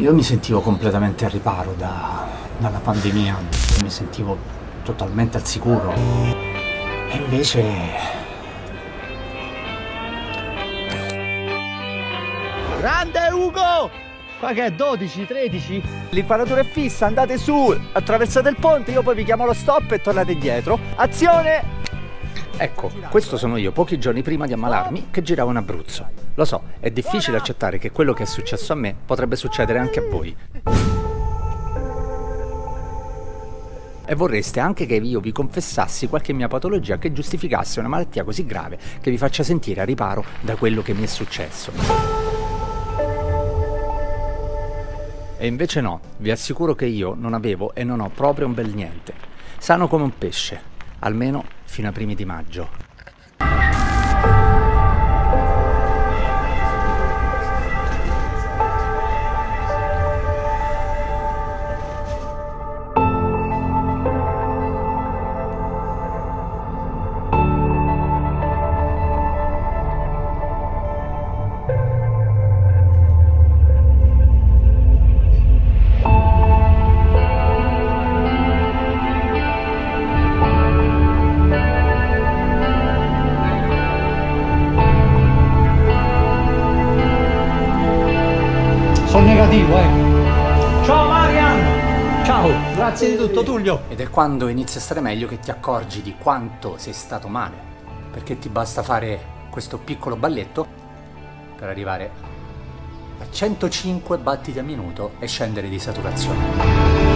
Io mi sentivo completamente al riparo dalla pandemia, mi sentivo totalmente al sicuro. E invece... Grande Ugo! Ma che è 12, 13? L'inquadratura è fissa, andate su, attraversate il ponte, io poi vi chiamo lo stop e tornate indietro. Azione! Ecco, questo sono io pochi giorni prima di ammalarmi che giravo in Abruzzo. Lo so, è difficile accettare che quello che è successo a me potrebbe succedere anche a voi. E vorreste anche che io vi confessassi qualche mia patologia che giustificasse una malattia così grave che vi faccia sentire a riparo da quello che mi è successo. E invece no, vi assicuro che io non avevo e non ho proprio un bel niente. Sano come un pesce, almeno fino ai primi di maggio. Sono negativo, Ciao Marian! Ciao, grazie di tutto, Tullio. Ed è quando inizi a stare meglio che ti accorgi di quanto sei stato male, perché ti basta fare questo piccolo balletto per arrivare a 105 battiti al minuto e scendere di saturazione.